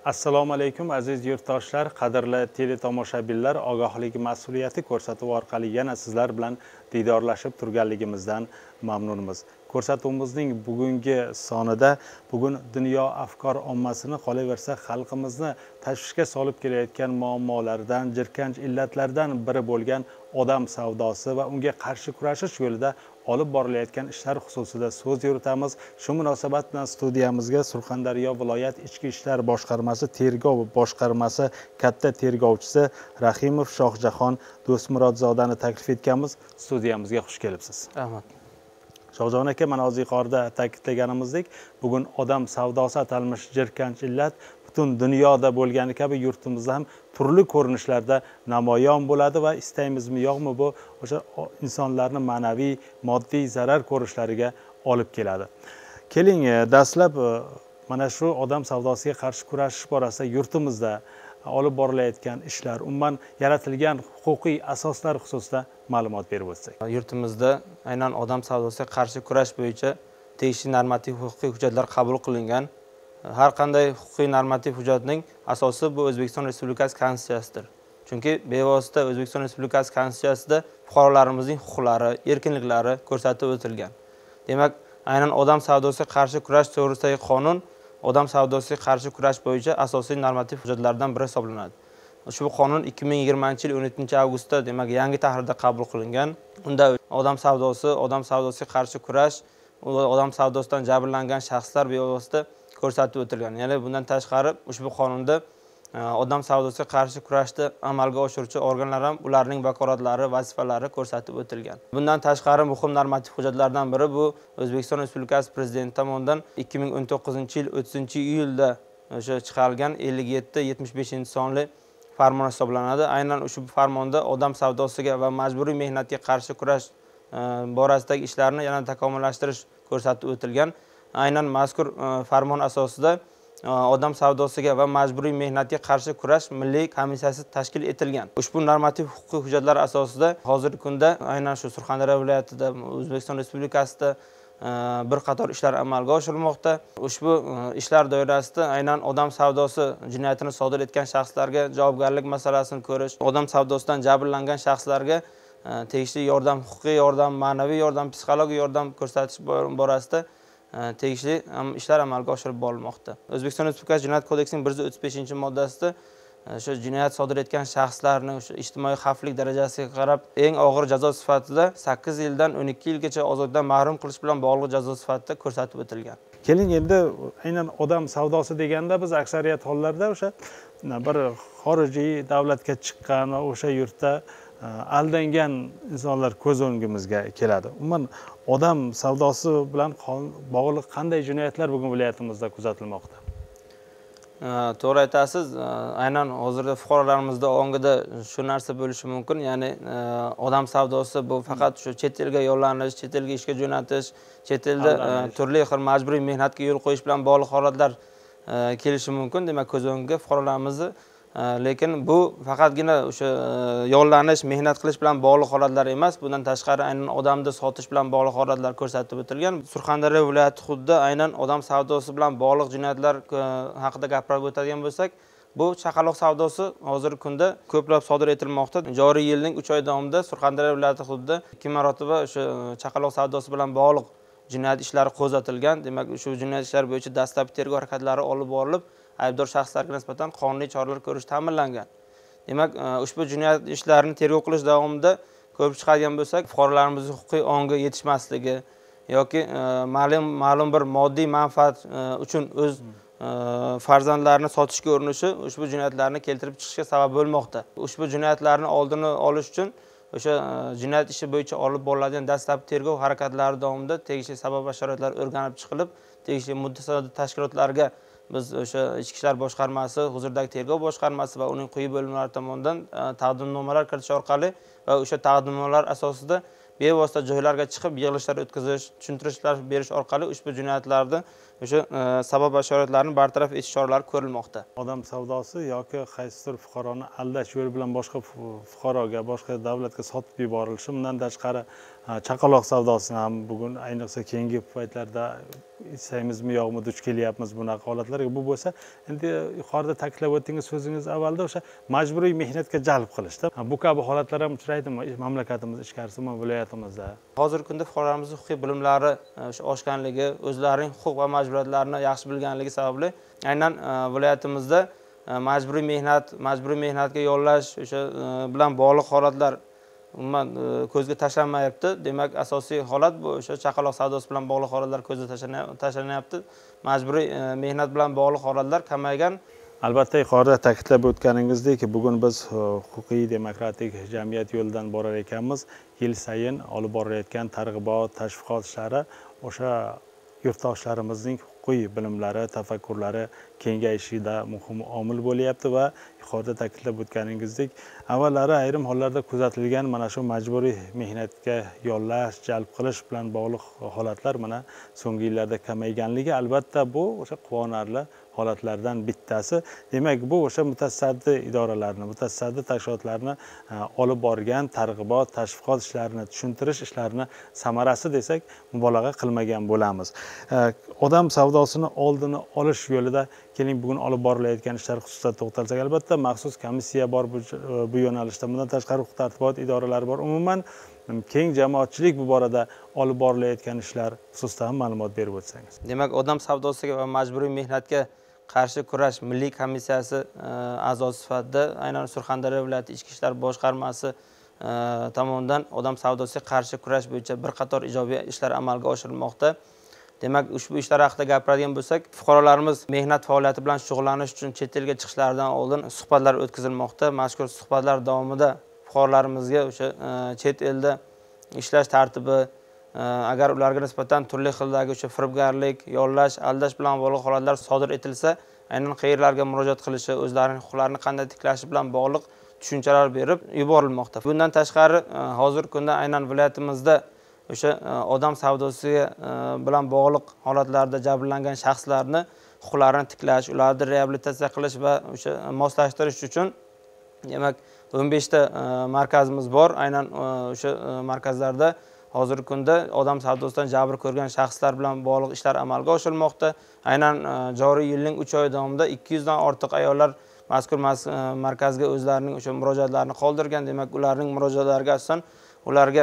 Assalomu alaykum aziz yurtdoshlar, qadrli teletomoshabinlar. Og'ohlik mas'uliyati ko'rsatuvi orqali yana sizlar bilan diydorlashib turganligimizdan mamnunmiz. Ko'rsatuvimizning bugungi sonida bugun dunyo afkor ommasini, qolaversa xalqimizni tashvishga solib kelayotgan muammolardan, jirkanch illatlardan biri bo'lgan odam savdosi va unga qarshi kurashish yo'lida olib borilayotgan ishlar xususida so'z yuritamiz. Shu munosabat bilan studiyamizga Surxondaryo viloyat ichki ishlar boshqarmasi tergov boshqarmasi katta tergovchisi Rahimov Shohjahon Do'stmurodzodani taklif etganmiz. Studiyamizga xush kelibsiz. Rahmat. Shohjahon aka, mana hozir yuqorida ta'kidlaganimizdek, bugun odam savdosi atalmish jirkanch illat butun dunyoda bo'lgani kabi yurtimizda ham turli ko'rinishlarda namoyon bo'ladi va istaymizmi yo'qmi, bu o'sha insonlarni ma'naviy, moddiy zarar ko'rishlariga olib keladi. Keling, dastlab mana shu odam savdosiga qarshi kurashish borasida yurtimizda olib borilayotgan ishlar, umuman yaratilgan huquqiy asoslar xususida ma'lumot berib o'tsak. Yurtimizda aynan odam savdosiga qarshi kurash bo'yicha tegishli normativ huquqiy hujjatlar qabul qilingan. Har qanday huquqiy normativ hujjatning asosi bu O'zbekiston Respublikasi Konstitutsiyasidir. Chunki bevosita O'zbekiston Respublikasi Konstitutsiyasida fuqarolarimizning huquqlari, erkinliklari ko'rsatib o'tilgan. Demak, aynan odam savdosiga qarshi kurash to'g'risidagi qonun odam savdosiga qarshi kurash bo'yicha asosiy normativ hujjatlardan biri hisoblanadi. Ushbu qonun 2020-yil 17-avgustda, demak, yangi tahrirda qabul qilingan. Unda odam savdosiga qarshi kurash, odam savdosidan jabrlangan shaxslar bevosita ko'rsatib o'tilgan. Ya'ni bundan tashqari ushbu qonunda odam savdosiga qarshi kurashda amalga oshiruvchi organlar ham ularning vakolatlari, vazifalari ko'rsatib o'tilgan. Bundan tashqari muhim normativ hujjatlardan biri bu O'zbekiston Respublikasi Prezidenti tomonidan 2019-yil 30-iyulda o'sha chiqarilgan 57-75-sonli farmon hisoblanadi. Aynan ushbu farmonda odam savdosiga va majburiy mehnatga qarshi kurash borasidagi ishlarni yana takomillashtirish ko'rsatib o'tilgan. Aynan mazkur farmon asosida odam savdosiga va majburiy mehnatga qarshi kurash milliy komissiyasi tashkil etilgan. Ushbu normativ huquqiy hujjatlar asosida hozirgi kunda aynan shu Surxondaryo viloyatida, O'zbekiston Respublikasida bir qator ishlar amalga oshirilmoqda. Ushbu ishlar doirasida aynan odam savdosi jinoyatini sodir etgan shaxslarga javobgarlik masalasini ko'rish, odam savdosidan jabrlangan shaxslarga tegishli yordam, huquqiy yordam, ma'naviy yordam, psixologik yordam ko'rsatish borasida tegishli ishlar amalga oshirib borilmoqda. O'zbekiston Respublikasi Jinoyat kodeksining 135-moddasida shu jinoyat sodir etgan shaxslarni o'sha ijtimoiy xavflilik darajasiga qarab eng og'ir jazo sifatida 8 yildan 12 yilgacha ozodlikdan mahrum qilish bilan bog'liq jazo sifatida ko'rsatib o'tilgan. Keling, endi aynan odam savdosi deganda biz aksariyat hollarda o'sha bir xorijiy davlatga chiqqan va o'sha yurtda aldangan insonlar ko'z o'ngimizga keladi. Umuman odam savdosi bilan bog'liq qanday jinoyatlar bugun viloyatimizda kuzatilmoqda? To'g'ri aytasiz. Aynan hozirda fuqarolarimiz ongida shu narsa bo'lishi mumkin. Ya'ni odam savdosi bu faqat shu chet elga yo'llanish, chet elga ishga jo'natish, chet elda turli xil majburiy mehnatga yo'l qo'yish bilan bog'liq holatlar kelishi mumkin. Demak, ko'z o'ngiga fuqarolarimizni lekin bu faqatgina o'sha yollanish, mehnat qilish bilan bog'liq holatlar emas. Bundan tashqari aynan odamni sotish bilan bog'liq holatlar ko'rsatib o'tilgan. Surxondaryo viloyati hududida aynan odam savdosi bilan bog'liq jinoyatlar haqida gapirib o'tadigan bo'lsak, bu chaqaloq savdosi hozirgi kunda ko'plab sodir etilmoqda. Joriy yilning 3 oy davomida Surxondaryo viloyati hududida 2 marotaba o'sha chaqaloq savdosi bilan bog'liq jinoyat ishlari qo'zg'atilgan. Demak, shu jinoyat ishlari bo'yicha dastlabki tergov harakatlari olib borilib, aybdor shaxslarga nisbatan qonuniy choralar ko'rish ta'minlangan. Demak, ushbu jinoyat ishlarini tergov qilish davomida ko'rib chiqadigan bo'lsak, fuqarolarimizning huquqiy ongi yetishmasligi yoki ma'lum bir moddiy manfaat uchun o'z farzandlarini sotishga urinishi ushbu jinoyatlarni keltirib chiqishga sabab bo'lmoqda. Ushbu jinoyatlarni oldini olish uchun o'sha jinoyat ishi bo'yicha olib boriladigan dastlabki tergov harakatlari davomida tegishli sabab va sharoitlar o'rganib chiqilib, tegishli mutasaddi tashkilotlarga biz o'sha ichki ishlar boshqarmasi, huzuridagi tergov boshqarmasi va uning quyi bo'limlari tomonidan taqdimnomalar kiritish orqali va o'sha taqdimnomalar asosida bevosita joylarga chiqib yig'ilishlar o'tkazish, tushuntirishlar berish orqali ushbu jinoyatlarni o'sha sabab bashoratlarni bartaraf etish choralari ko'rilmoqda. Odam savdosi yoki qaysidir fuqaroni aldash yo'li bilan boshqa fuqaroga, boshqa davlatga sotib yuborilishi, bundan tashqari chaqaloq savdosini ham bugun ayniqsa keyingi paytlarda istaymizmi yo'qmi duch kelyapmiz bunaqa holatlarga. Bu bo'lsa, endi yuqorida ta'kidlab o'tdingiz so'zingiz avvalda o'sha majburiy mehnatga jalb qilishda. Bu kabi holatlar ham uchraydimi mamlakatimiz ichkarisida, viloyatimizda? Hozirgi kunda fuqarolarimiz huquqiy bilimlari oshganligi, o'zlarining huquq va majburiyatlarini yaxshi bilganligi sababli aynan viloyatimizda majburiy mehnatga yollash o'sha bilan bog'liq holatlar umuman ko'zga tashlanmayapti. Demak, asosiy holat bu o'sha chaqaloq savdosi bilan bog'liq holatlar ko'zga tashlanyapti. Majburiy mehnat bilan bog'liq holatlar kamaygan. Albatta, yuqorida ta'kidlab o'tganingizdek, bugun biz huquqiy demokratik jamiyat yo'lidan borar ekanmiz. Yil sayin olib borilayotgan targ'ibot, tashviqot ishlari o'sha yurtdoshlarimizning huquqiy bilimlari, tafakkurlari kengayishida muhim omil bo'lyapti va yuqorida ta'kidlab o'tganingizdek, avvallari ayrim hollarda kuzatilgan mana shu majburiy mehnatga yollash, jalb qilish bilan bog'liq holatlar mana so'nggi yillarda kamayganligi albatta bu o'sha quvonarli holatlardan bittasi. Demak, bu o'sha mutasaddi idoralarni, mutasaddi tashkilotlarni olib borgan targ'ibot, tashviqot ishlarini, tushuntirish ishlarini samarasi desak, mubolag'a qilmagan bo'lamiz. Odam savdosini oldini olish yo'lida keling bugun olib borilayotgan ishlar xususida to'xtalsak, albatta maxsus komissiya bor bu yo'nalishda. Bundan tashqari huquq tartibot idoralari bor. Umuman keng jamoatchilik bu borada olib borilayotgan ishlar xususida ham ma'lumot berib o'tsangiz. Demak, odam savdosiga va majburiy mehnatga qarshi kurash milliy komissiyasi a'zosi sifatida aynan Surxondaryo viloyati ichki ishlar boshqarmasi tomonidan odam savdosiga qarshi kurash bo'yicha bir qator ijobiy ishlar amalga oshirilmoqda. Demak, ushbu ishlar haqida gapiradigan bo'lsak, fuqarolarimiz mehnat faoliyati bilan shug'ullanish uchun chet elga chiqishlaridan oldin suhbatlar o'tkazilmoqda. Mazkur suhbatlar davomida fuqarolarimizga o'sha chet elda ishlash tartibi, agar ularga nisbatan turli xildagi o'sha firibgarlik, yollash, aldash bilan bog'liq holatlar sodir etilsa, aynan qayerlarga murojaat qilishi, o'zlarining huquqlarini qanday tiklashi bilan bog'liq tushunchalar berib yuborilmoqda. Bundan tashqari, hozirgi kunda aynan viloyatimizda o'sha odam savdosiga bilan bog'liq holatlarda jabrlangan shaxslarni huquqlarini tiklash, ularni reabilitatsiya qilish va o'sha moslashtirish uchun demak 15 ta markazimiz bor. Aynan o'sha markazlarda hozirgi kunda odam savdosidan jabr ko'rgan shaxslar bilan bog'liq ishlar amalga oshirilmoqda. Aynan joriy yilning 3 oy davomida 200 dan ortiq ayollar mazkur markazga o'zlarining o'sha murojaatlarini qoldirgan. Demak, ularning murojaatlariga asosan ularga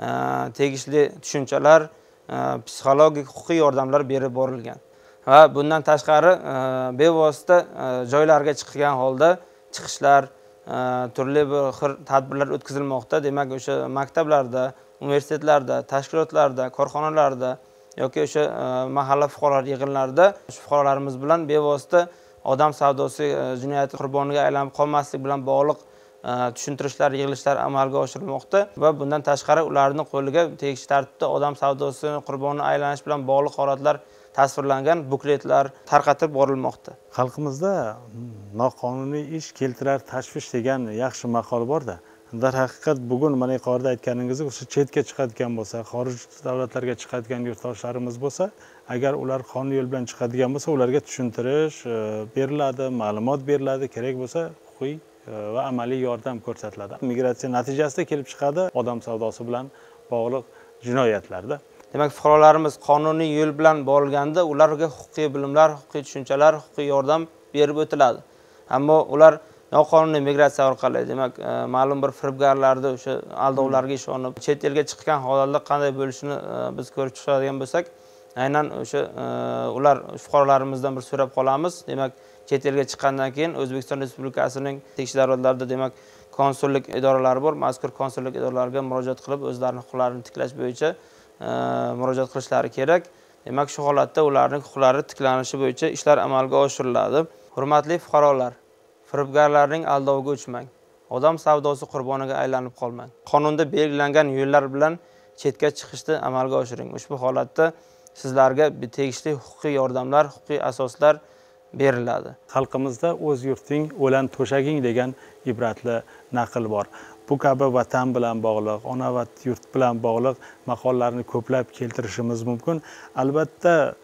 tegishli tushunchalar, psixologik huquqiy yordamlar berib borilgan. Va bundan tashqari bevosita joylarga chiqgan holda chiqishlar, turli bir xil tadbirlar o'tkazilmoqda. Demak, o'sha maktablarda, universitetlarda, tashkilotlarda, korxonalarda yoki o'sha mahalla fuqarolar yig'inlarida fuqarolarimiz bilan bevosita odam savdosi jinoyati qurboniga aylanib qolmaslik bilan bog'liq tushuntirishlar, yig'ilishlar amalga oshirilmoqda va bundan tashqari ularning qo'liga tegishli tartibda odam savdosi qurboniga aylanish bilan bog'liq holatlar tasvirlangan bukletlar tarqatib borilmoqda. Xalqimizda noqonuniy ish keltirar tashvish degan yaxshi maqol bor-da. Darhaqiqat bugun mana yuqorida aytganingizdek, o'sha chetga chiqadigan bo'lsa, xorij davlatlarga chiqadigan yurtdoshlarimiz bo'lsa, agar ular qonuniy yo'l bilan chiqadigan bo'lsa, ularga tushuntirish beriladi, ma'lumot beriladi, kerak bo'lsa huquqiy va amaliy yordam ko'rsatiladi. Migratsiya natijasida kelib chiqadi odam savdosi bilan bog'liq jinoyatlarda. Demak, fuqarolarimiz qonuniy yo'l bilan borilganda ularga huquqiy bilimlar, huquqiy tushunchalar, huquqiy yordam berib o'tiladi. Ammo ular noqonuniy migratsiya orqali, demak, ma'lum bir firibgarlarning o'sha aldovlarga ishonib, chet elga chiqqan holatlar qanday bo'lishini biz ko'rib chiqadigan bo'lsak, aynan o'sha ular fuqarolarimizdan bir so'rab qolamiz. Demak, chet elga chiqqandan keyin O'zbekiston Respublikasining tegishli davlatlarda demak konsullik idoralari bor. Mazkur konsullik idoralariga murojaat qilib, o'zlarining huquqlarini tiklash bo'yicha murojaat qilishlari kerak. Demak, shu holatda ularning huquqlari tiklanishi bo'yicha ishlar amalga oshiriladi. Hurmatli fuqarolar, firibgarlarning aldoviga uchmang. Odam savdosi qurboniga aylanib qolmang. Qonunda belgilangan yo'llar bilan chetga chiqishni amalga oshiring. Ushbu holatda sizlarga tegishli huquqiy yordamlar, huquqiy asoslar beriladi. Xalqimizda o'z yurting, o'lan to'shaging degan ibratli naql bor. Bu kabi vatan bilan bog'liq, ona va yurt bilan bog'liq maqollarni ko'plab keltirishimiz mumkin. Albatta,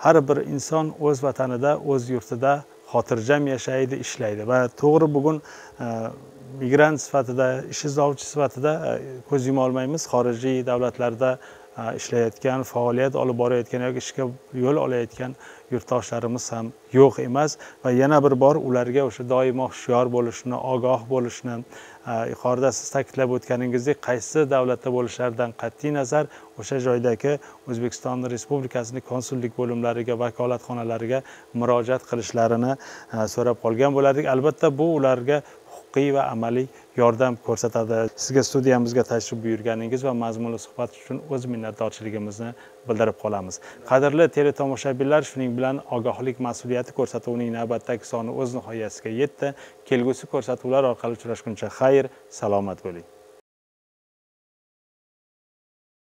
har bir inson o'z vatanida, o'z yurtida xotirjam yashaydi, ishlaydi va to'g'ri bugun migrant sifatida, ish izlovchi sifatida ko'z yuma olmaymiz. Xorijiy davlatlarda ishlayotgan, faoliyat olib borayotgan yoki ishga yo'l olayotgan yurtdoshlarimiz ham yo'q emas va yana bir bor ularga o'sha doimo hushyor bo'lishni, ogoh bo'lishni, yuqorida siz ta'kidlab o'tganingizdek, qaysi davlatda bo'lishlaridan qat'iy nazar o'sha joydagi O'zbekiston Respublikasining konsullik bo'limlariga, vakolatxonalariga murojaat qilishlarini so'rab qolgan bo'lardik. Albatta bu ularga huquqiy va amaliy yordam ko'rsatadi. Sizga studiyamizga tashrif buyurganingiz va mazmunli suhbat uchun o'z minnatdorchiligimizni bildirib qolamiz. Qadrli teletomoshabinlar, shuning bilan ogohlik mas'uliyati ko'rsatuvining navbatdagi soni o'z nihoyasiga yetdi. Kelgusi ko'rsatuvlar orqali uchrashguncha xayr, salomat bo'ling.